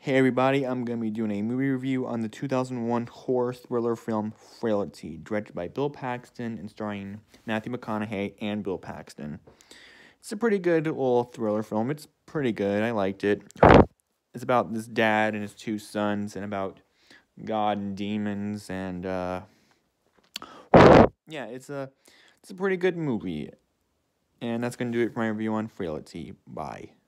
Hey everybody, I'm going to be doing a movie review on the 2001 horror thriller film Frailty, directed by Bill Paxton and starring Matthew McConaughey and Bill Paxton. It's a pretty good little thriller film. It's pretty good. I liked it. It's about this dad and his two sons and about God and demons and yeah, it's a pretty good movie. And that's going to do it for my review on Frailty. Bye.